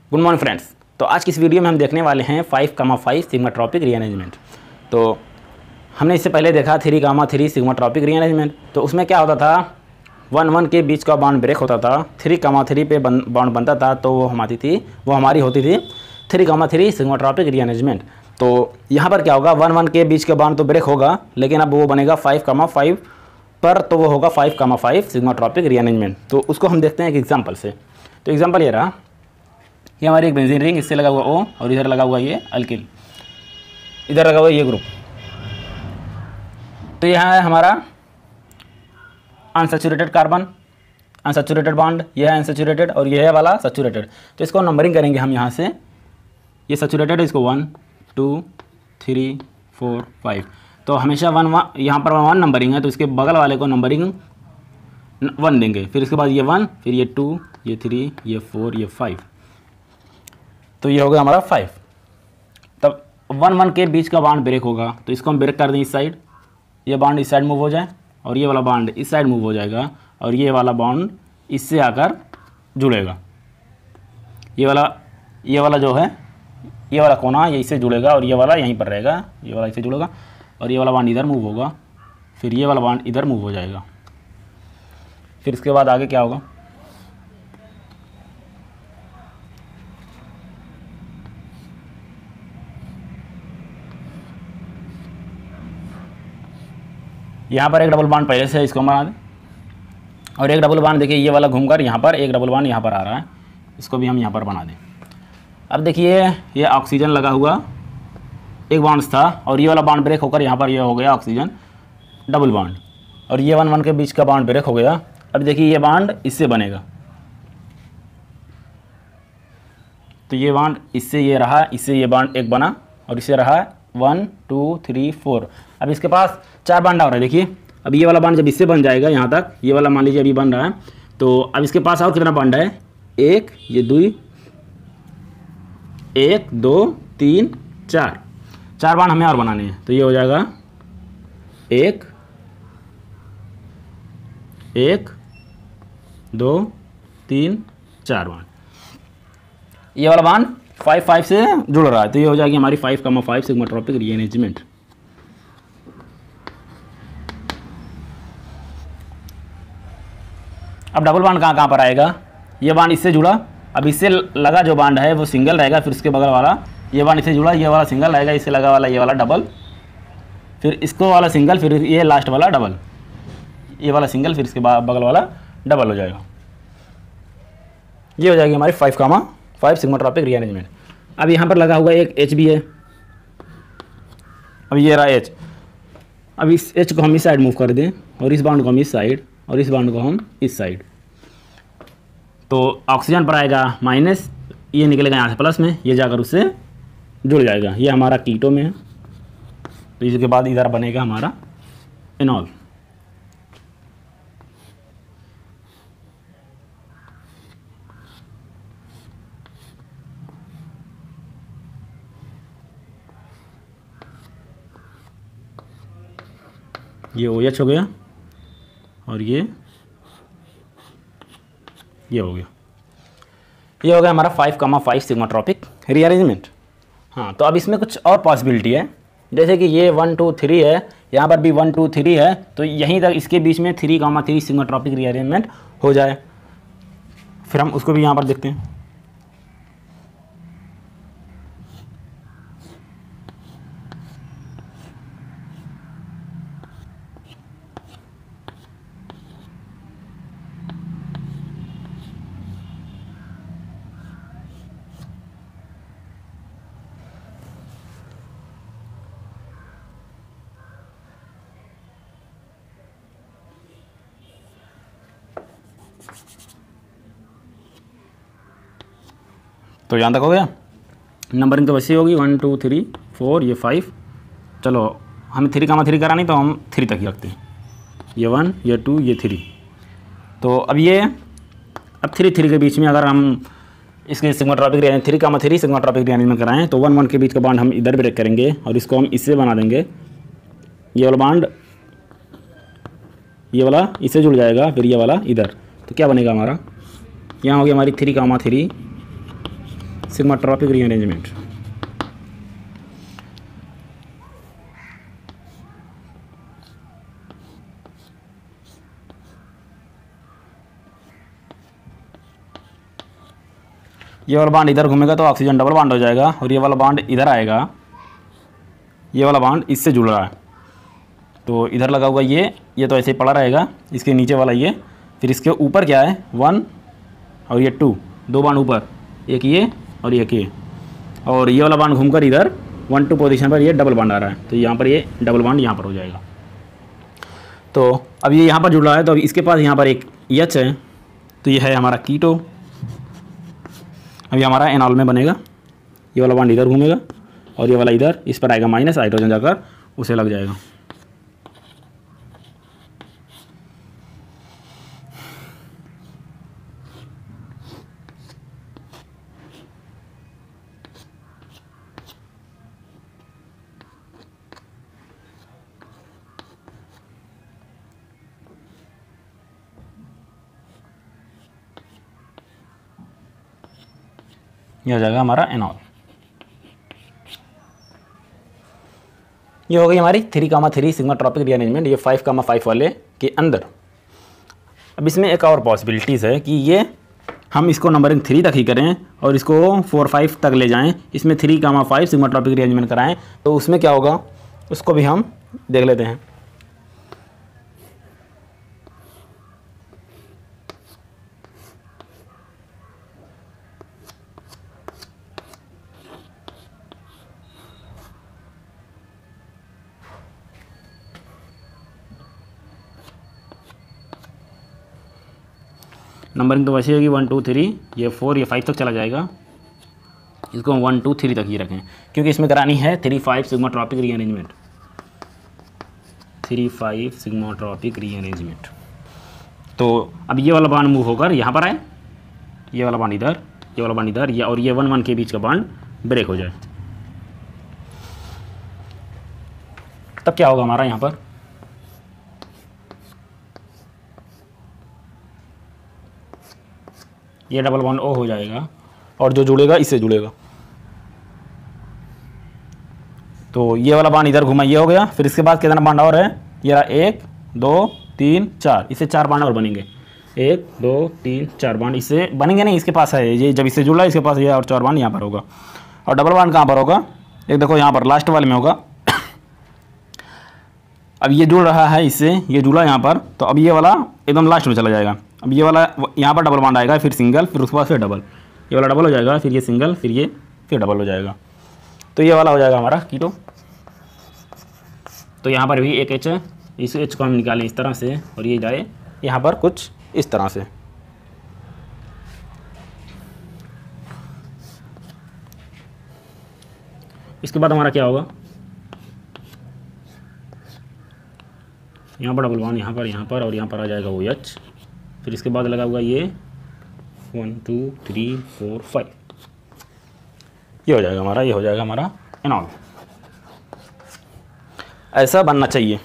Good morning friends. तो आज की इस वीडियो में हम देखने वाले हैं 5,5 सिग्माट्रॉपिक रीअरेंजमेंट। तो हमने इससे पहले देखा 3,3 सिग्माट्रॉपिक रीअरेंजमेंट। तो उसमें क्या होता था, 1,1 के बीच का बॉन्ड ब्रेक होता था, 3,3 पे बॉन्ड बनता था, तो वो हमारी होती थी 3,3 सिग्माट्रॉपिक रीअरेंजमेंट। तो यहाँ पर क्या होगा, 1,1 के बीच का बॉन्ड तो ब्रेक होगा, लेकिन अब वो बनेगा 5,5 पर, तो वो होगा 5,5 सिग्माट्रॉपिक रीअरेंजमेंट। तो उसको हम देखते हैं एक एग्जाम्पल से। तो एग्जाम्पल ये रहा, ये हमारी एक बेंजीन रिंग, इससे लगा हुआ O और इधर लगा हुआ ये अल्किल, इधर लगा हुआ ये ग्रुप। तो यहाँ है हमारा अनसैचुरेटेड कार्बन, अनसैचुरेटेड बॉन्ड, ये है अनसैचुरेटेड और ये है वाला सैचुरेटेड। तो इसको नंबरिंग करेंगे हम यहाँ से, ये सैचुरेटेड है, इसको 1 2 3 4 5। तो हमेशा 1 यहाँ पर 1 नंबरिंग है, तो इसके बगल वाले को नंबरिंग 1 देंगे, फिर इसके बाद ये 1, फिर ये 2, ये 3, ये 4, ये 5। तो ये हो गया हमारा 5। तब 1,1 के बीच का बॉन्ड ब्रेक होगा, तो इसको हम ब्रेक कर दें इस साइड, ये बॉन्ड इस साइड मूव हो जाए और ये वाला बॉन्ड इस साइड मूव हो जाएगा और ये वाला बॉन्ड इससे आकर जुड़ेगा। ये वाला जो है, ये वाला कोना ये इससे जुड़ेगा और ये वाला यहीं पर रहेगा, ये वाला इससे जुड़ेगा और ये वाला बॉन्ड इधर मूव होगा, फिर ये वाला बॉन्ड इधर मूव हो जाएगा। फिर इसके बाद आगे क्या होगा, यहाँ पर एक डबल बॉन्ड पहले से है, इसको बना दें, और एक डबल बॉन्ड देखिए ये वाला घूमकर यहाँ पर एक डबल बॉन्ड यहाँ पर आ रहा है, इसको भी हम यहाँ पर बना दें। अब देखिए ये ऑक्सीजन लगा हुआ एक बॉन्ड था और ये वाला बॉन्ड ब्रेक होकर यहाँ पर ये हो गया ऑक्सीजन डबल बॉन्ड, और ये 1,1 के बीच का बॉन्ड ब्रेक हो गया। अब देखिए ये बॉन्ड इससे बनेगा, तो ये बॉन्ड इससे ये रहा, इससे ये बॉन्ड एक बना और इससे रहा 1 2 3 4। अब इसके पास 4 बॉन्ड आ रहा है। देखिए अब ये वाला बॉन्ड जब इससे बन जाएगा, यहाँ तक ये वाला मान लीजिए अभी बन रहा है, तो अब इसके पास और कितना बॉन्ड है, 1 ये 2 1 2 3 4 बॉन्ड हमें और बनाने हैं। तो ये हो जाएगा 1 1 2 3 4 बॉन्ड। ये वाला बॉन्ड 5 से जुड़ रहा है, तो ये हो जाएगी हमारी 5,5 सिग्माट्रॉपिक रीअरेंजमेंट। अब डबल बॉन्ड कहाँ पर आएगा, ये बॉन्ड इससे जुड़ा, अब इससे लगा जो बॉन्ड है वो सिंगल रहेगा, फिर उसके बगल वाला ये बॉन्ड इससे जुड़ा, ये वाला सिंगल रहेगा, इससे लगा वाला ये वाला डबल, फिर इसको वाला सिंगल, फिर ये लास्ट वाला डबल, ये वाला सिंगल, फिर इसके बगल वाला डबल हो जाएगा। ये हो जाएगी हमारी 5,5 सिग्माट्रॉपिक रीअरेंजमेंट। अब यहाँ पर लगा हुआ एक H भी है, अब ये रहा H। अब इस H को हम इस साइड मूव कर दें और इस बॉन्ड को हम इस साइड और इस बॉन्ड को हम इस साइड, तो ऑक्सीजन पर आएगा माइनस, ये निकलेगा यहाँ से प्लस में, ये जाकर उससे जुड़ जाएगा, ये हमारा कीटो में है। तो इसके बाद इधर बनेगा हमारा इनॉल। ये OH हो गया और ये हो गया, ये हो गया हमारा 5,5 सिग्माट्रॉपिक रीअरेंजमेंट। हाँ, तो अब इसमें कुछ और पॉसिबिलिटी है, जैसे कि ये 1 2 3 है, यहाँ पर भी 1 2 3 है, तो यहीं तक इसके बीच में 3,3 सिग्माट्रॉपिक रीअरेंजमेंट हो जाए। फिर हम उसको भी यहाँ पर देखते हैं। तो यहाँ तक हो गया, नंबरिंग तो वैसे होगी 1 2 3 4, ये 5। चलो हमें 3,3 करानी, तो हम 3 तक ही रखते हैं, ये 1 ये 2 ये 3। तो अब 3 के बीच में अगर हम इसके सिग्माट्रॉपिक 3,3 सिग्माट्रॉपिक रीअरेंजमेंट कराएं, तो 1,1 के बीच का बॉन्ड हम इधर ब्रेक करेंगे और इसको हम इससे बना देंगे, ये वाला बॉन्ड ये वाला इससे जुड़ जाएगा, फिर ये वाला इधर, तो क्या बनेगा हमारा, यहाँ हो गया हमारी 3,3 सिग्माट्रोपिक रीअरेंजमेंट। ये वाला बांड इधर घूमेगा तो ऑक्सीजन डबल बांड हो जाएगा, और ये वाला बांड इधर आएगा, ये वाला बांड इससे जुड़ रहा है तो इधर लगा हुआ ये तो ऐसे ही पड़ा रहेगा, इसके नीचे वाला ये, फिर इसके ऊपर क्या है 1 और ये 2, 2 बांड ऊपर, एक ये और एक ये, और ये वाला बांड घूमकर इधर 1 2 पोजीशन पर ये डबल बांड आ रहा है, तो यहाँ पर ये डबल बांड यहाँ पर हो जाएगा। तो अब ये यहाँ पर जुड़ रहा है तो अब इसके पास यहाँ पर एक एच है, तो ये है हमारा कीटो। अभी हमारा एनॉल में बनेगा, ये वाला बांड इधर घूमेगा और ये वाला इधर, इस पर आएगा माइनस, हाइड्रोजन जाकर उसे लग जाएगा। ये हो जाएगा हमारा एनॉल। ये हो गई हमारी 3,3 सिग्माट्रोपिक रीअरेंजमेंट, ये 5,5 वाले के अंदर। अब इसमें एक और पॉसिबिलिटीज़ है कि ये हम इसको नंबरिंग 3 तक ही करें और इसको 4 5 तक ले जाएं, इसमें 3,5 सिग्माट्रोपिक रीअरेंजमेंट कराएं, तो उसमें क्या होगा उसको भी हम देख लेते हैं। नंबरिंग तो वैसे होगी 1 2 3, ये 4 ये 5 तक चला जाएगा, इसको हम 1 2 3 तक ही रखें क्योंकि इसमें करानी है 3 5 सिग्माट्रोपिक रीअरेंजमेंट, 3 5 सिग्माट्रोपिक रीअरेंजमेंट। तो अब ये वाला बांड मूव होकर यहाँ पर आए, ये वाला बांड इधर, ये वाला बांड इधर, और ये 1 1 के बीच का बांड ब्रेक हो जाए, तब क्या होगा हमारा यहाँ पर ये डबल बॉन्ड ओ हो जाएगा और जो जुड़ेगा इससे जुड़ेगा। तो ये वाला बांड इधर घुमा, ये हो गया। फिर इसके बाद कितना बांड और है, ये रहा 1 2 3 4, इससे 4 बांड और बनेंगे, 1 2 3 4 बांड इससे बनेंगे नहीं, इसके पास है ये, जब इससे जुड़ा है इसके पास ये और 4 बांड यहाँ पर होगा। और डबल बांड कहाँ पर होगा, एक देखो यहाँ पर लास्ट वाले में होगा। अब ये जुड़ रहा है इससे, ये जुड़ा यहाँ पर, तो अब ये वाला एकदम लास्ट में चला जाएगा। अब ये वाला यहाँ पर डबल बांड आएगा, फिर सिंगल, फिर उसके बाद फिर डबल, ये वाला डबल हो जाएगा, फिर ये सिंगल, फिर ये फिर डबल हो जाएगा। तो ये वाला हो जाएगा हमारा कीटो। तो यहाँ पर भी एक एच है, इस एच को हम निकालें इस तरह से और ये जाए यहाँ पर कुछ इस तरह से। इसके बाद हमारा क्या होगा, यहाँ पर डबल बॉन्ड यहाँ पर और यहाँ पर आ जाएगा वो एच। फिर इसके बाद लगा हुआ ये 1 2 3 4 5, ये हो जाएगा हमारा, ये हो जाएगा हमारा एनॉल। ऐसा बनना चाहिए।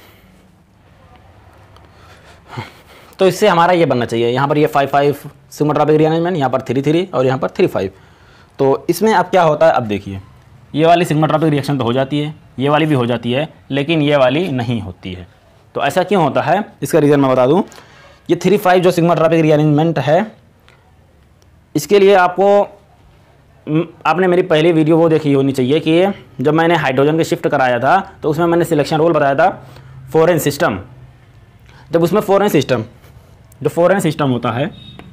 तो इससे हमारा ये बनना चाहिए, यहाँ पर ये 5 5 सिग्माट्रोपिक रीअरेंजमेंट, यहाँ पर 3 3 और यहाँ पर 3 5। तो इसमें अब क्या होता है, अब देखिए ये वाली सिग्माट्रोपिक रिएक्शन तो हो जाती है, ये वाली भी हो जाती है, लेकिन ये वाली नहीं होती है। तो ऐसा क्यों होता है, इसका रीज़न मैं बता दूं। ये 3 5 जो सिग्माट्रोपिक रीअरेंजमेंट है, इसके लिए आपने मेरी पहली वीडियो वो देखी होनी चाहिए कि जब मैंने हाइड्रोजन के शिफ्ट कराया था तो उसमें मैंने सिलेक्शन रूल बताया था 4n सिस्टम। जब उसमें 4n सिस्टम, जो 4n सिस्टम होता है,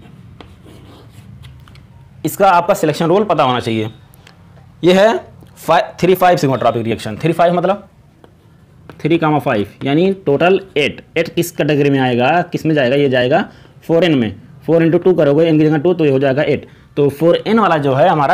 इसका आपका सिलेक्शन रूल पता होना चाहिए। ये है 3 5 सिग्माट्रोपिक रिएक्शन। 3 5 मतलब 3,5 यानी टोटल 8 किस कैटेगरी में आएगा, किस में जाएगा, ये जाएगा 4n में। 4 × 2 करोगे, n की जगह 2, तो ये हो जाएगा 8। तो 4n वाला जो है हमारा,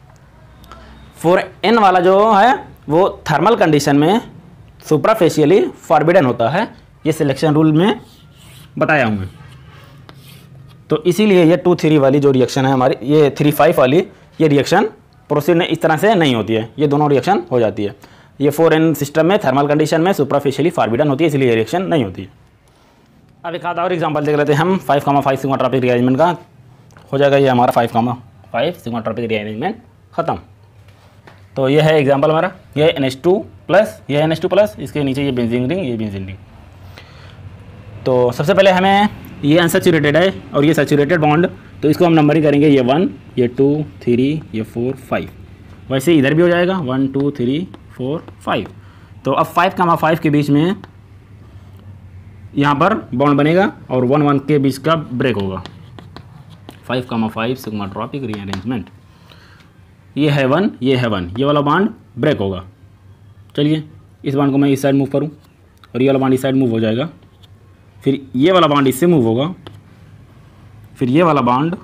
4n वाला जो है वो थर्मल कंडीशन में सुपराफेशियली फॉरबिडन होता है, ये सिलेक्शन रूल में बताया हूँ मैं। तो इसीलिए ये 2 3 वाली जो रिएक्शन है हमारी, ये 3 5 वाली ये रिएक्शन प्रोसीड इस तरह से नहीं होती है, ये दोनों रिएक्शन हो जाती है। ये 4n सिस्टम में थर्मल कंडीशन में सुपराफिशियली फॉरबिडन होती है, इसलिए ये रिएक्शन नहीं होती है। अब एक आधा और एग्जांपल देख लेते हैं हम 5,5 सिग्माट्रोपिक रीअरेंजमेंट का। हो जाएगा ये हमारा 5,5 सिग्माट्रोपिक रीअरेंजमेंट ख़त्म। तो ये है एग्जांपल हमारा, ये NH2 प्लस, ये NH2 प्लस, इसके नीचे ये बेंजीन रिंग, ये बेंजीन रिंग। तो सबसे पहले हमें ये अनसैचुरेटेड है और ये सैचुरेटेड बॉन्ड, तो इसको हम नंबरिंग करेंगे, ये 1, ये 2, 3, ये 4, 5। वैसे इधर भी हो जाएगा 1 2 3 4 5। तो अब 5,5 के बीच में यहाँ पर बॉन्ड बनेगा और 1 1 के बीच का ब्रेक होगा। 5,5 सिग्माट्रोपिक रीअरेंजमेंट, ये है 1, ये है 1, ये वाला बॉन्ड ब्रेक होगा। चलिए इस बॉन्ड को मैं इस साइड मूव करूँ और ये वाला बॉन्ड इस साइड मूव हो जाएगा, फिर ये वाला बॉन्ड इससे मूव होगा, फिर ये वाला बॉन्ड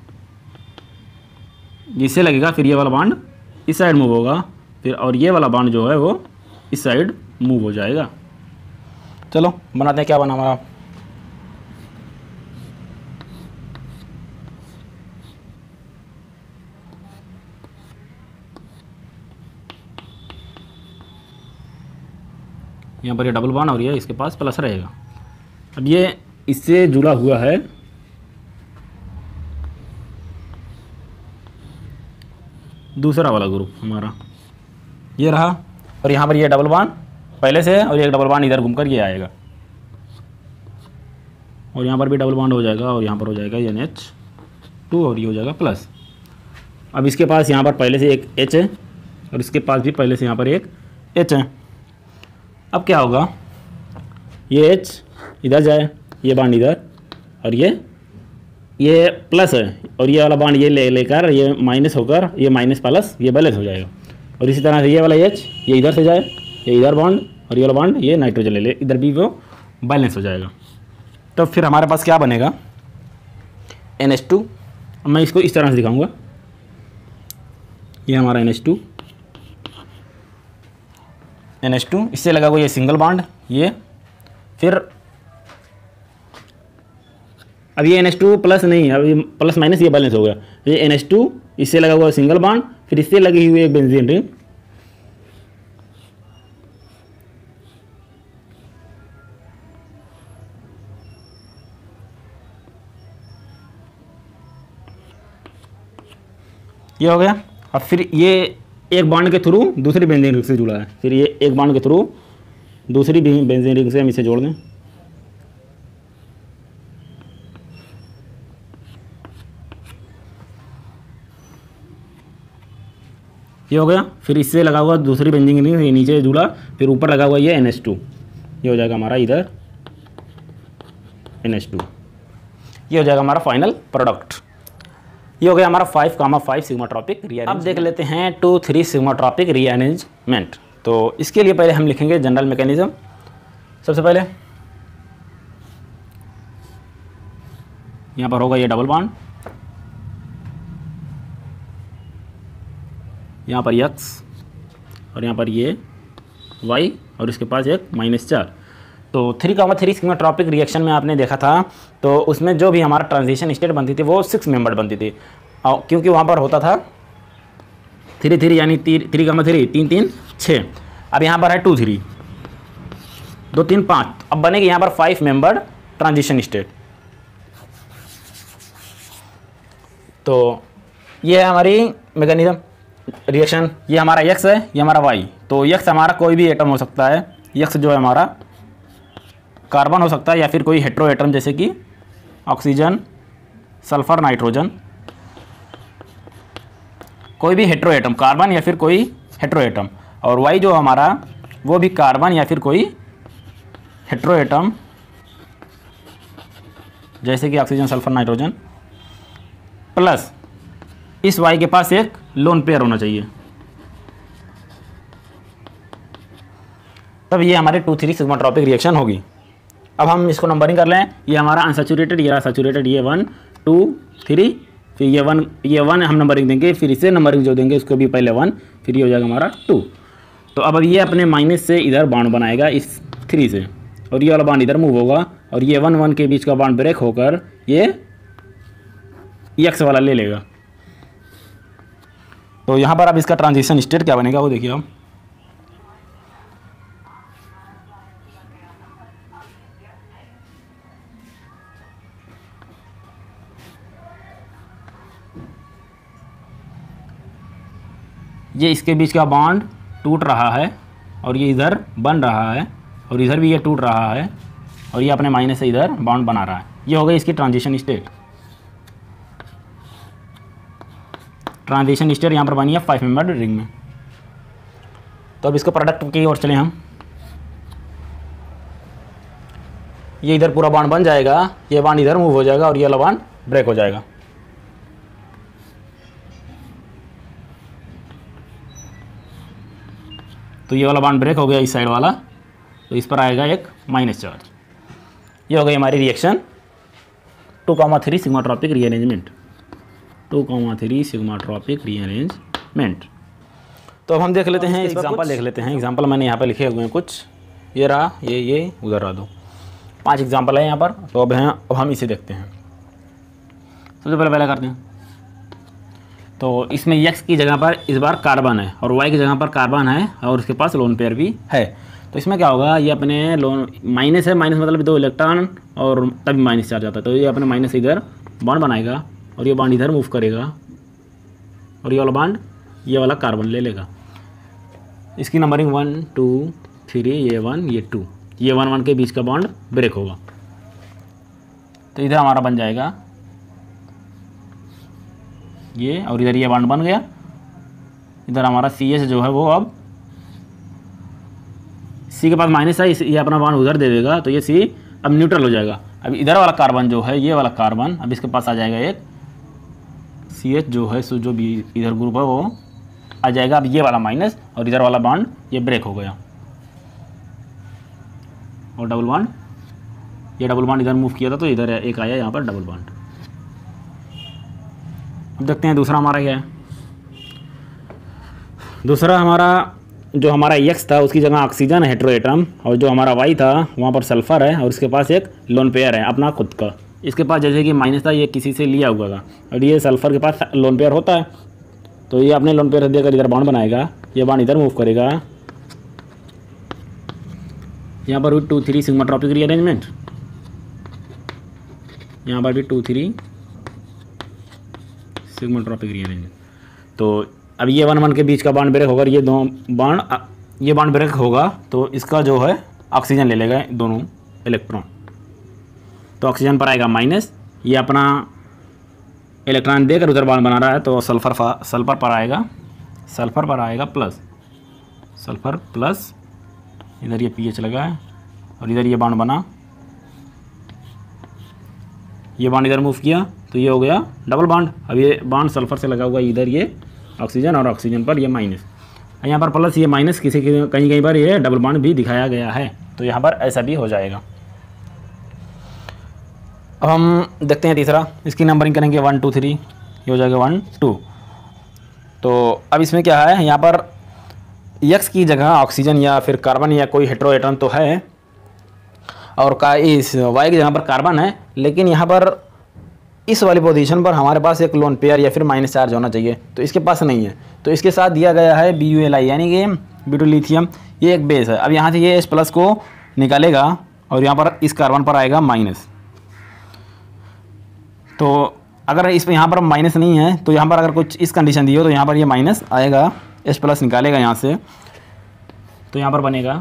इससे लगेगा, फिर ये वाला बॉन्ड इस साइड मूव होगा, फिर और ये वाला बॉन्ड जो है वो इस साइड मूव हो जाएगा। चलो बनाते हैं, क्या बना हमारा। यहाँ पर ये डबल बॉन्ड और ये इसके पास प्लस रहेगा। अब ये इससे जुड़ा हुआ है दूसरा वाला ग्रुप हमारा, ये रहा, और यहाँ पर ये डबल बॉन्ड पहले से है और एक डबल बॉन्ड इधर घूमकर ये आएगा, और यहाँ पर भी डबल बॉन्ड हो जाएगा और यहाँ पर हो जाएगा NH2 और ये हो जाएगा प्लस। अब इसके पास यहाँ पर पहले से एक H है और इसके पास भी पहले से यहाँ पर एक H है। अब क्या होगा, ये H इधर जाए, ये बॉन्ड इधर, और ये प्लस है और ये वाला बॉन्ड ये लेकर ये माइनस होकर ये माइनस प्लस ये बैलेंस हो जाएगा। और इसी तरह से ये वाला H ये इधर से जाए, ये इधर बॉन्ड, और ये वाला बॉन्ड ये नाइट्रोजन ले ले, इधर भी वो बैलेंस हो जाएगा। तो फिर हमारे पास क्या बनेगा, NH2। अब मैं इसको इस तरह से दिखाऊंगा, ये हमारा NH2 इससे लगा हुआ ये सिंगल बॉन्ड, ये फिर अब ये NH2 प्लस नहीं, अब ये प्लस माइनस ये बैलेंस हो गया, ये NH2 इससे लगा हुआ सिंगल बॉन्ड, फिर इससे लगी हुई एक बेंजीन रिंग, ये हो गया। अब फिर ये एक बॉन्ड के थ्रू दूसरी बेंजीन रिंग से जुड़ा है, फिर ये एक बॉन्ड के थ्रू दूसरी बेंजीन रिंग से हम इसे जोड़ दें, ये हो गया। फिर इससे लगा हुआ दूसरी बेंजीन रिंग, ये नीचे जुड़ा, फिर ऊपर लगा हुआ ये NH2, ये हो जाएगा हमारा इधर NH2, ये हो जाएगा हमारा फाइनल प्रोडक्ट। ये हो गया हमारा 5,5 सिग्माट्रोपिक रीअरेंजमेंट। अब देख लेते हैं 2 3 सिग्माट्रोपिक रीअरेंजमेंट। तो इसके लिए पहले हम लिखेंगे जनरल मैकेनिज्म। सबसे पहले यहाँ पर होगा ये डबल बॉन्ड, यहाँ पर X और यहाँ पर ये Y और इसके पास एक -4। तो 3,3 सिग्माट्रोपिक रिएक्शन में आपने देखा था, तो उसमें जो भी हमारा ट्रांजिशन स्टेट बनती थी वो 6 मेंबर बनती थी, और क्योंकि वहाँ पर होता था 3 3 यानी 3 3 3 3 6। अब यहाँ पर है 2 3 2 3 5, अब बनेगी यहाँ पर 5 मेंबर ट्रांजिशन स्टेट। तो ये है हमारी मैकेनिज्म रिएक्शन, ये हमारा X है, ये हमारा Y। तो X हमारा कोई भी एटम हो सकता है, X जो है हमारा कार्बन हो सकता है या फिर कोई हेट्रो एटम जैसे कि ऑक्सीजन, सल्फर, नाइट्रोजन, कोई भी हेट्रो एटम, कार्बन या फिर कोई हेट्रो एटम। और Y जो हमारा वो भी कार्बन या फिर कोई हेट्रो एटम जैसे कि ऑक्सीजन, सल्फर, नाइट्रोजन, प्लस इस Y के पास एक लोन पेयर होना चाहिए। तब ये हमारे 2 3 सिग्माट्रोपिक रिएक्शन होगी। अब हम इसको नंबरिंग कर लें, ये हमारा अनसैचुरेटेड, ये रहा सैचुरेटेड, ये 1 2 3, फिर ये 1 हम नंबरिंग देंगे, फिर इसे नंबरिंग जो देंगे उसको भी पहले 1, फिर ये हो जाएगा हमारा 2। तो अब ये अपने माइनस से इधर बॉन्ड बनाएगा इस 3 से, और ये वाला बॉन्ड इधर मूव होगा, और ये 1 1 के बीच का बॉन्ड ब्रेक होकर ये X वाला ले लेगा। तो यहाँ पर अब इसका ट्रांजिशन स्टेट क्या बनेगा वो देखिए आप। ये इसके बीच का बॉन्ड टूट रहा है और ये इधर बन रहा है और इधर भी ये टूट रहा है और ये अपने माइनस से इधर बॉन्ड बना रहा है। ये हो गई इसकी ट्रांजिशन स्टेट। ट्रांजिशन स्टेट यहाँ पर बनी है 5 मेंबर रिंग में। तो अब इसको प्रोडक्ट की ओर चले हम। ये इधर पूरा बॉन्ड बन जाएगा, ये बॉन्ड इधर मूव हो जाएगा और ये वाला बॉन्ड ब्रेक हो जाएगा। तो ये वाला बॉन्ड ब्रेक हो गया इस साइड वाला, तो इस पर आएगा एक माइनस चार्ज। ये हो गई हमारी reaction 2,3 sigmatropic rearrangement. 2,3 sigmatropic rearrangement. तो अब हम देख लेते हैं एग्जांपल देख लेते हैं। एग्जांपल मैंने यहाँ पर लिखे हुए हैं कुछ, ये रहा, ये उधर रहा, 5 एग्जांपल है यहाँ पर। तो अब हम इसे देखते हैं। सबसे पहले करते हैं। तो इसमें x की जगह पर इस बार कार्बन है और y की जगह पर कार्बन है और उसके पास लोन पेयर भी है। तो इसमें क्या होगा, ये अपने लोन माइनस है, माइनस मतलब 2 इलेक्ट्रॉन और तभी माइनस चार्ज आता है। तो ये अपने माइनस से इधर बॉन्ड बनाएगा और ये बॉन्ड इधर मूव करेगा और ये वाला बॉन्ड ये वाला कार्बन ले लेगा। इसकी नंबरिंग 1 2 3, ये 1 ये 2, ये 1 1 के बीच का बॉन्ड ब्रेक होगा। तो इधर हमारा बन जाएगा ये और इधर ये बॉन्ड बन गया। इधर हमारा CH जो है वो अब C के पास माइनस है, ये अपना बॉन्ड उधर दे देगा तो ये C अब न्यूट्रल हो जाएगा। अब इधर वाला कार्बन जो है, ये वाला कार्बन, अब इसके पास आ जाएगा एक CH जो है, सो जो भी इधर ग्रुप है वो आ जाएगा। अब ये वाला माइनस और इधर वाला बॉन्ड ये ब्रेक हो गया और डबल बॉन्ड, ये डबल बॉन्ड इधर मूव किया था तो इधर एक आया यहाँ पर डबल बॉन्ड। अब देखते हैं दूसरा हमारा क्या है। दूसरा हमारा जो हमारा X था उसकी जगह ऑक्सीजन है हेटेरोएटम, और जो हमारा Y था वहाँ पर सल्फ़र है और इसके पास एक लोन पेयर है अपना खुद का। इसके पास जैसे कि माइनस था, ये किसी से लिया हुआ था और ये सल्फ़र के पास लोन पेयर होता है। तो ये अपने लोन पेयर देकर इधर बॉन्ड बनाएगा, ये बॉन्ड इधर मूव करेगा। यहाँ पर भी 2 3 सिग्माट्रोपिक रीअरेंजमेंट, यहाँ पर भी 2 3 सिग्माट्रोपिक रीअरेंजमेंट। तो अब ये 1 1 के बीच का बॉन्ड ब्रेक होगा, ये ये बॉन्ड ब्रेक होगा तो इसका जो है ऑक्सीजन ले लेगा दोनों इलेक्ट्रॉन। तो ऑक्सीजन पर आएगा माइनस, ये अपना इलेक्ट्रॉन देकर उधर बॉन्ड बना रहा है तो सल्फर पर आएगा प्लस, सल्फर प्लस, इधर ये pH लगा है और इधर ये बॉन्ड बना, ये बॉन्ड इधर मूव किया तो ये हो गया डबल बॉन्ड। अब ये बॉन्ड सल्फर से लगा हुआ, इधर ये ऑक्सीजन और ऑक्सीजन पर ये माइनस, यहाँ पर प्लस, ये माइनस, कहीं पर ये डबल बॉन्ड भी दिखाया गया है तो यहाँ पर ऐसा भी हो जाएगा। अब हम देखते हैं तीसरा, इसकी नंबरिंग करेंगे 1 2 3, ये हो जाएगा 1 2। तो अब इसमें क्या है, यहाँ पर X की जगह ऑक्सीजन या फिर कार्बन या कोई हेटेरोएटम तो है और इस Y की जगह पर कार्बन है, लेकिन यहाँ पर इस वाली पोजीशन पर हमारे पास एक लोन पेयर या फिर माइनस चार्ज होना चाहिए, तो इसके पास नहीं है। तो इसके साथ दिया गया है BuLi यानी कि ब्यूटोलिथियम, ये एक बेस है। अब यहाँ से ये H प्लस को निकालेगा और यहाँ पर इस कार्बन पर आएगा माइनस। तो अगर इस पर यहाँ पर माइनस नहीं है तो यहाँ पर अगर कुछ इस कंडीशन दी हो तो यहाँ पर ये माइनस आएगा, H प्लस निकालेगा यहाँ से, तो यहाँ पर बनेगा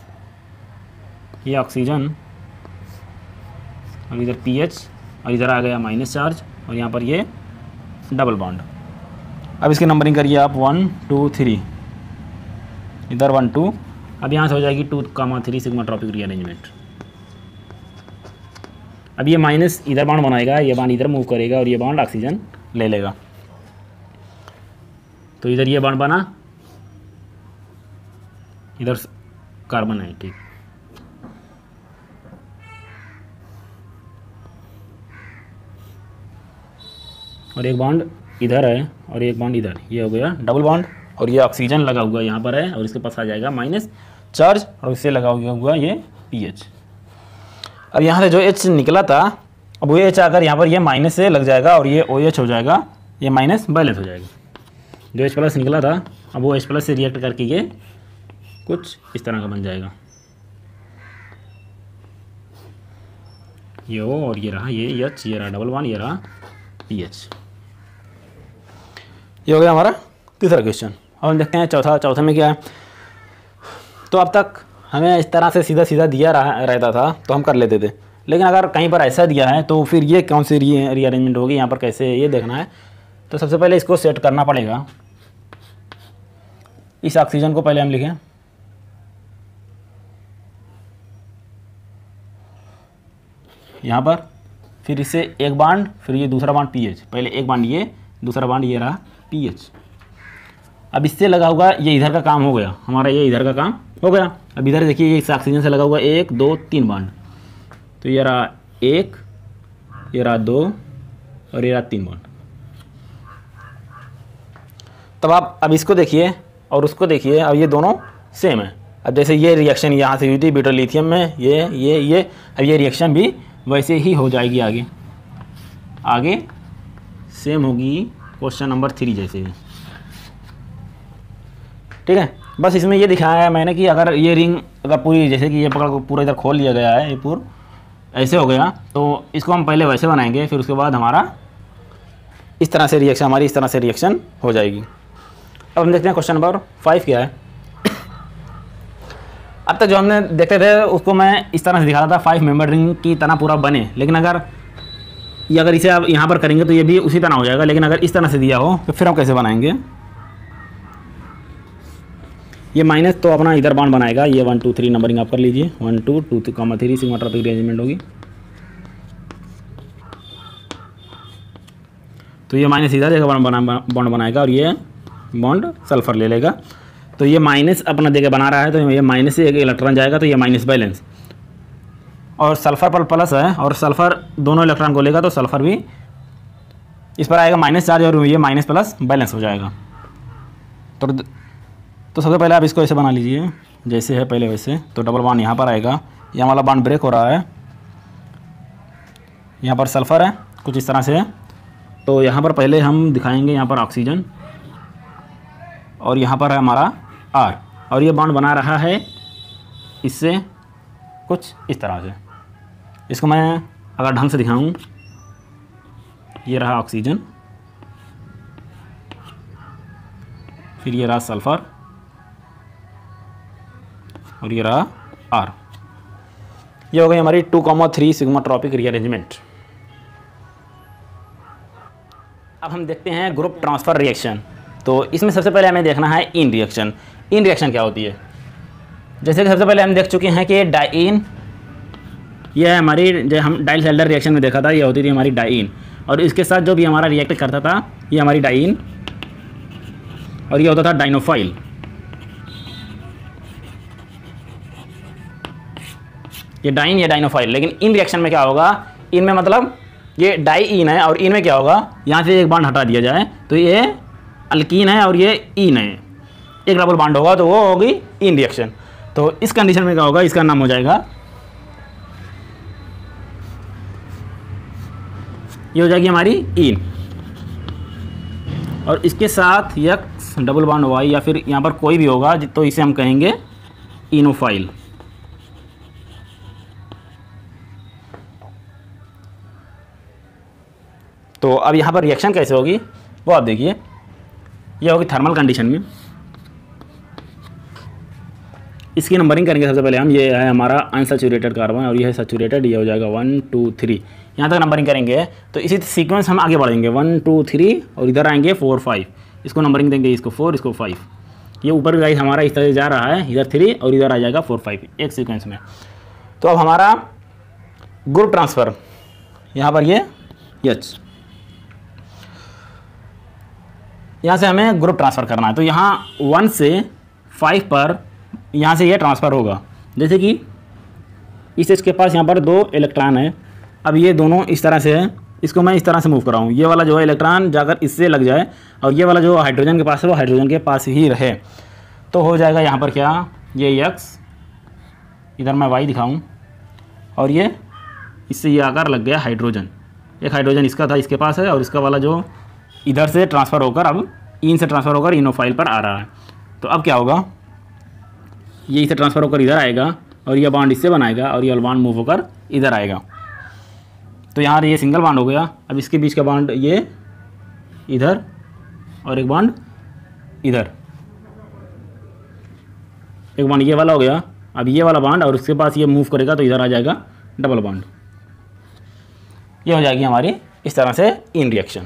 ये ऑक्सीजन और इधर pH और इधर आ गया माइनस चार्ज और यहाँ पर ये डबल बॉन्ड। अब इसकी नंबरिंग करिए आप 1 2 3, इधर 1 2, अब यहाँ से हो जाएगी 2,3 सिग्माट्रोपिक रीअरेंजमेंट। अब ये माइनस इधर बॉन्ड बनाएगा, ये बॉन्ड इधर मूव करेगा और ये बॉन्ड ऑक्सीजन ले लेगा। तो इधर ये बॉन्ड बना, इधर कार्बन है, ठीक। और एक बॉन्ड इधर है और एक बॉन्ड इधर, ये हो गया डबल बॉन्ड और ये ऑक्सीजन लगा हुआ यहाँ पर है और इसके पास आ जाएगा माइनस चार्ज और इससे लगा हुआ ये pH। अब यहाँ से जो H निकला था, अब वो H आकर यहाँ पर ये माइनस से लग जाएगा और ये OH हो जाएगा, ये माइनस बैलेंस हो जाएगा। जो H प्लस निकला था अब वो H प्लस से रिएक्ट करके ये कुछ इस तरह का बन जाएगा, ये O और ये रहा ये H, ये रहा डबल बॉन्ड, ये रहा pH। ये हो गया हमारा तीसरा क्वेश्चन। अब हम देखते हैं चौथे में क्या है। तो अब तक हमें इस तरह से सीधा सीधा दिया रहता था तो हम कर लेते थे, लेकिन अगर कहीं पर ऐसा दिया है तो फिर ये कौन सी रीअरेंजमेंट होगी, यहाँ पर कैसे ये देखना है। तो सबसे पहले इसको सेट करना पड़ेगा। इस ऑक्सीजन को पहले हम लिखें यहाँ पर, फिर इससे एक बांड, फिर ये दूसरा बांड पीएच, पहले एक बांड ये, दूसरा बांड ये रहा पीएच। अब इससे लगा हुआ ये इधर का काम हो गया हमारा, ये इधर का काम हो गया। अब इधर देखिए ये इस ऑक्सीजन से लगा हुआ 1 2 3 बांड, तो ये रहा 1, ये रहा 2 और ये रहा 3 बांड। तब आप अब इसको देखिए और उसको देखिए, अब ये दोनों सेम है। अब जैसे ये रिएक्शन यहाँ से हुई थी ब्यूटाइल लिथियम में, ये अब ये रिएक्शन भी वैसे ही हो जाएगी आगे सेम होगी क्वेश्चन नंबर 3 जैसे ही। ठीक है, बस इसमें ये दिखाया है मैंने कि अगर ये रिंग अगर पूरी, जैसे कि ये पकड़ को पूरा इधर खोल लिया गया है, ये पूरा ऐसे हो गया, तो इसको हम पहले वैसे बनाएंगे, फिर उसके बाद हमारा इस तरह से रिएक्शन, हमारी इस तरह से रिएक्शन हो जाएगी। अब हम देखते हैं क्वेश्चन नंबर 5 क्या है। अब तक जो हमने देखते थे उसको मैं इस तरह से दिखा रहा था 5 मेंबर रिंग की तरह पूरा बने, लेकिन अगर इसे आप यहाँ पर करेंगे तो ये भी उसी तरह हो जाएगा। लेकिन अगर इस तरह से दिया हो तो फिर हम कैसे बनाएंगे। ये माइनस तो अपना इधर बांड बनाएगा, ये 1 2 3 नंबरिंग आप कर लीजिए, 1 2 2 3 सिग्मा ट्रॉपिक अरेंजमेंट होगी। तो ये माइनस इधर जगह बॉन्ड बनाएगा और ये बॉन्ड सल्फर ले लेगा। तो ये माइनस अपना जगह बना रहा है, तो ये माइनस से एक इलेक्ट्रॉन जाएगा, तो ये माइनस बैलेंस, और सल्फर पर प्लस है और सल्फर दोनों इलेक्ट्रॉन को लेगा, तो सल्फर भी इस पर आएगा माइनस चार्ज और ये माइनस प्लस बैलेंस हो जाएगा। तो सबसे पहले आप इसको ऐसे बना लीजिए जैसे है पहले वैसे। तो डबल बॉन्ड यहाँ पर आएगा, यहाँ वाला बॉन्ड ब्रेक हो रहा है, यहाँ पर सल्फर है कुछ इस तरह से है। तो यहाँ पर पहले हम दिखाएंगे यहाँ पर ऑक्सीजन और यहाँ पर है हमारा R, और ये बॉन्ड बना रहा है इससे कुछ इस तरह से। इसको मैं अगर ढंग से दिखाऊं, ये रहा ऑक्सीजन, फिर ये रहा सल्फर और ये रहा R। ये हो गई हमारी 2,3 सिग्मा ट्रॉपिक रीअरेंजमेंट। अब हम देखते हैं ग्रुप ट्रांसफ़र रिएक्शन। तो इसमें सबसे पहले हमें देखना है इन रिएक्शन। इन रिएक्शन क्या होती है, जैसे कि सबसे पहले हम देख चुके हैं कि डाइइन, ये है हमारी, जो हम डाइल सेल्डर रिएक्शन में देखा था, ये होती थी हमारी डाइइन, और इसके साथ जो भी हमारा रिएक्ट करता था ये हमारी डाइइन, और ये होता था डाइनोफाइल। ये डाइन, ये डाइनोफाइल। लेकिन इन रिएक्शन में क्या होगा, इनमें मतलब ये डाइइन है और इनमें क्या होगा, यहाँ से एक बांड हटा दिया जाए तो ये अल्कीन है और ये इन है, एक डबल बांड होगा तो वो होगी इन रिएक्शन। तो इस कंडीशन में क्या होगा, इसका नाम हो जाएगा, ये हो जाएगी हमारी इन, और इसके साथ यक्स डबल बांड वाई या फिर यहाँ पर कोई भी होगा तो इसे हम कहेंगे इनोफाइल। तो अब यहाँ पर रिएक्शन कैसे होगी वो आप देखिए, ये होगी थर्मल कंडीशन में। इसकी नंबरिंग करेंगे सबसे पहले हम, ये है हमारा अनसैचुरेटेड कार्बन और ये है सैचुरेटेड, ये हो जाएगा 1 2 3, यहाँ तक नंबरिंग करेंगे। तो इसी सीक्वेंस हम आगे बढ़ेंगे 1 2 3 और इधर आएंगे 4 5, इसको नंबरिंग देंगे, इसको 4 इसको 5। ये ऊपर भी गाइस हमारा इस तरह से जा रहा है, इधर 3 और इधर आ जाएगा 4 5 एक सीक्वेंस में। तो अब हमारा ग्रुप ट्रांसफ़र, यहाँ पर ये एच, यहाँ से हमें ग्रुप ट्रांसफ़र करना है। तो यहाँ 1 से 5 पर यहाँ से ये ट्रांसफ़र होगा, जैसे कि इस एच के पास यहाँ पर 2 इलेक्ट्रॉन है। अब ये दोनों इस तरह से है, इसको मैं इस तरह से मूव कर रहा हूँ, ये वाला जो है इलेक्ट्रॉन जाकर इससे लग जाए और ये वाला जो हाइड्रोजन के पास है वो हाइड्रोजन के पास ही रहे। तो हो जाएगा यहाँ पर क्या, ये एक्स, इधर मैं वाई दिखाऊँ, और ये इससे ये आकर लग गया हाइड्रोजन। एक हाइड्रोजन इसका था, इसके पास है, और इसका वाला जो इधर से ट्रांसफ़र होकर अब इन से ट्रांसफ़र होकर इनोफाइल पर आ रहा है। तो अब क्या होगा, ये इसे ट्रांसफ़र होकर इधर आएगा और ये बॉन्ड इससे बनाएगा और ये बॉन्ड मूव होकर इधर आएगा। तो यहाँ ये सिंगल बॉन्ड हो गया। अब इसके बीच का बॉन्ड ये इधर और एक बॉन्ड इधर, एक बॉन्ड ये वाला हो गया, अब ये वाला बॉन्ड और उसके पास ये मूव करेगा तो इधर आ जाएगा डबल बॉन्ड। ये हो जाएगी हमारी इस तरह से इन रिएक्शन।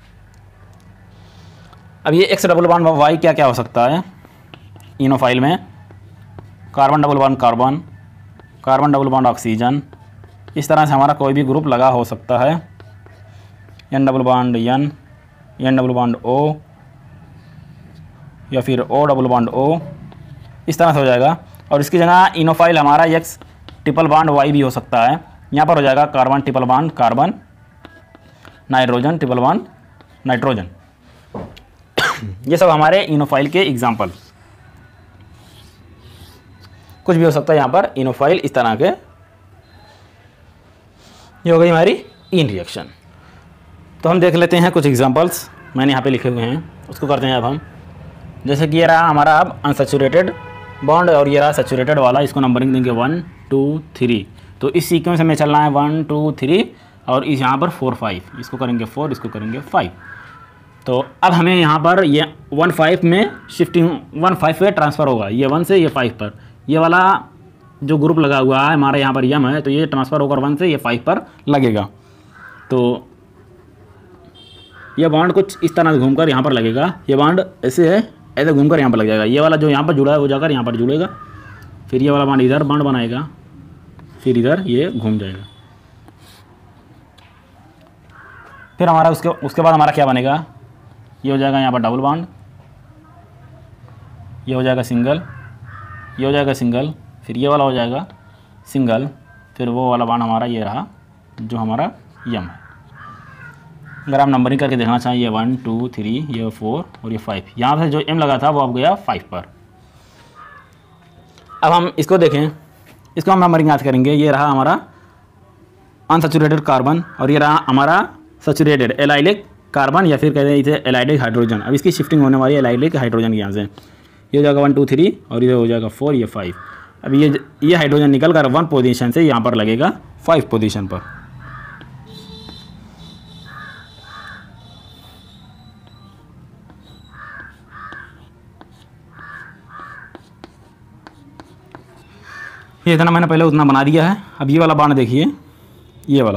अब ये एक्स डबल बॉन्ड वाई क्या क्या हो सकता है इनोफाइल में, carbon double bond carbon, carbon double bond oxygen, इस तरह से हमारा कोई भी ग्रुप लगा हो सकता है, N double bond N, N double bond O, या फिर ओ डबल बॉन्ड ओ, इस तरह से हो जाएगा। और इसकी जगह इनोफाइल हमारा एक्स ट्रिपल बॉन्ड वाई भी हो सकता है। यहाँ पर हो जाएगा carbon triple bond carbon, nitrogen triple bond nitrogen. ये सब हमारे इनोफाइल के एग्जाम्पल। कुछ भी हो सकता है यहाँ पर इनोफाइल इस तरह के। ये हो गई हमारी इन रिएक्शन। तो हम देख लेते हैं कुछ एग्जांपल्स मैंने यहाँ पे लिखे हुए हैं, उसको करते हैं अब हम। जैसे कि ये रहा हमारा अब अनसैचुरेटेड बॉन्ड और ये रहा सैचुरेटेड वाला, इसको नंबरिंग देंगे 1 2 3। तो इस सीक्वेंस में चलना है 1 2 3 और इस यहाँ पर 4 5, इसको करेंगे 4, इसको करेंगे 5। तो अब हमें यहाँ पर ये 1 5 में शिफ्टिंग 1 5 पे ट्रांसफ़र होगा, ये 1 से ये 5 पर। ये वाला जो ग्रुप लगा हुआ है हमारे यहाँ पर यम है, तो ये ट्रांसफ़र होकर 1 से ये 5 पर लगेगा। तो ये बॉन्ड कुछ इस तरह से घूमकर यहाँ पर लगेगा, ये बॉन्ड ऐसे है, ऐसे घूमकर यहाँ पर लग जाएगा। ये वाला जो यहाँ पर जुड़ा है वो जाकर यहाँ पर जुड़ेगा, फिर ये वाला बॉन्ड इधर बॉन्ड बनाएगा, फिर इधर ये घूम जाएगा। फिर हमारा उसके बाद हमारा क्या बनेगा, ये हो जाएगा यहाँ पर डबल बॉन्ड, ये हो जाएगा सिंगल, ये हो जाएगा सिंगल, फिर ये वाला हो जाएगा सिंगल, फिर वो वाला बॉन्ड हमारा ये रहा जो हमारा यम है। अगर आप नंबरिंग करके देखना चाहें, ये 1 2 3, ये 4 और ये 5, यहाँ से जो एम लगा था वो अब गया 5 पर। अब हम इसको देखें, इसको हम नंबरिंग याद करेंगे। ये रहा हमारा अनसैचुरेटेड कार्बन और ये रहा हमारा सैचुरेटेड एलाइलिक कार्बन, या फिर कहते हैं इसे एलाइलिक हाइड्रोजन। अब इसकी शिफ्टिंग होने वाली है एलाइलिक हाइड्रोजन की यहाँ से। ये हो जाएगा 1 2 3 और ये हो जाएगा 4, ये 5। अब ये हाइड्रोजन निकल कर 1 पोजीशन से यहाँ पर लगेगा 5 पोजीशन पर। ये इतना मैंने पहले उतना बना दिया है। अब ये वाला बाण देखिए, ये वाला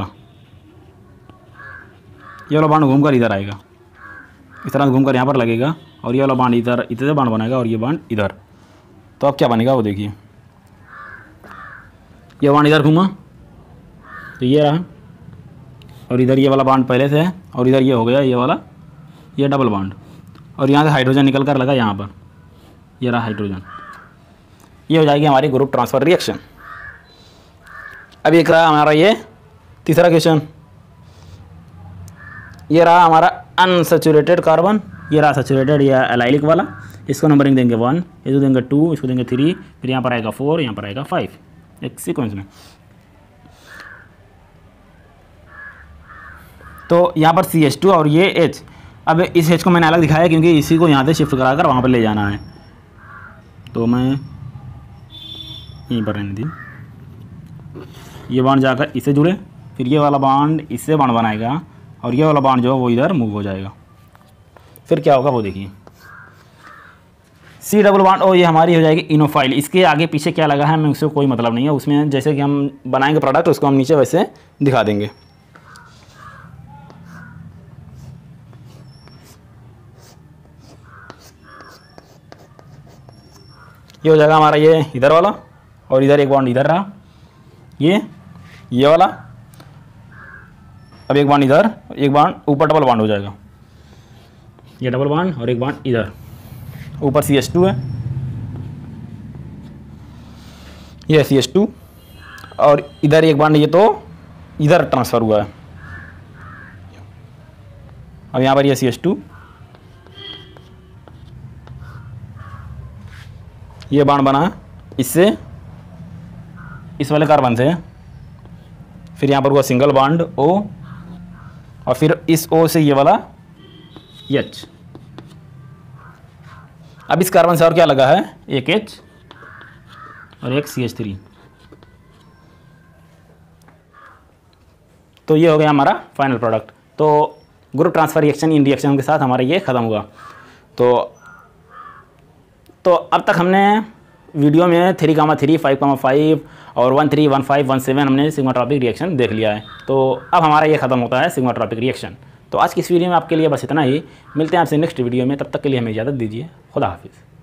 बाण घूमकर इधर आएगा, इस तरह घूमकर यहाँ पर लगेगा, और ये वाला बाण इधर इधर बाण बनाएगा और ये बाण इधर। तो अब क्या बनेगा वो देखिए, ये बाण इधर घूमा तो ये रहा, और इधर ये वाला बाण पहले से है, और इधर ये हो गया ये वाला ये डबल बाण, और यहाँ से हाइड्रोजन निकल कर लगा यहाँ पर, ये रहा हाइड्रोजन। ये हो जाएगी हमारी ग्रुप ट्रांसफ़र रिएक्शन। अब एक रहा हमारा ये तीसरा क्वेश्चन, ये रहा हमारा अनसैचुरेटेड कार्बन, ये रहा सैचुरेटेड या एलाइलिक वाला। इसको नंबरिंग देंगे 1, इसको देंगे 2, इसको देंगे 3, फिर यहाँ पर आएगा 4, यहाँ पर आएगा 5, एक सीक्वेंस में। तो यहाँ पर CH2 और ये H। अब इस H को मैंने अलग दिखाया क्योंकि इसी को यहाँ से शिफ्ट कराकर वहाँ पर ले जाना है, तो मैं यहीं पर रहने दी। ये बाण जाकर इससे जुड़े, फिर ये वाला बाण इससे बाण बनाएगा, और ये वाला बाण जो है वो इधर मूव हो जाएगा। फिर क्या होगा वो देखिए, C डबल बाण ओ, ये हमारी हो जाएगी इनोफाइल। इसके आगे पीछे क्या लगा है हमें उससे कोई मतलब नहीं है, उसमें जैसे कि हम बनाएंगे प्रोडक्ट उसको हम नीचे वैसे दिखा देंगे। ये हो जाएगा हमारा ये इधर वाला, और इधर एक बॉन्ड इधर रहा, ये वाला। अब एक बॉन्ड इधर, एक बॉन्ड ऊपर डबल बॉन्ड हो जाएगा, ये डबल बॉन्ड और एक बॉन्ड इधर, ऊपर CH2 है, ये CH2, और इधर एक बॉन्ड ये तो इधर ट्रांसफ़र हुआ है। अब यहाँ पर ये CH2, ये बॉन्ड बना इससे इस वाले कार्बन से, फिर यहाँ पर हुआ सिंगल बॉन्ड O, और फिर इस O से ये वाला H। अब इस कार्बन से और क्या लगा है, एक H और एक CH3। तो ये हो गया हमारा फाइनल प्रोडक्ट। तो ग्रुप ट्रांसफर रिएक्शन इन रिएक्शन के साथ हमारा ये ख़त्म हुआ। तो अब तक हमने वीडियो में 3,3, 5,5 और 13, 15, 17 हमने सिग्माट्रॉपिक रिएक्शन देख लिया है। तो अब हमारा ये ख़त्म होता है सिग्माट्रॉपिक रिएक्शन। तो आज की इस वीडियो में आपके लिए बस इतना ही। मिलते हैं आपसे नेक्स्ट वीडियो में, तब तक के लिए हमें इजाज़त दीजिए। खुदा हाफिज़।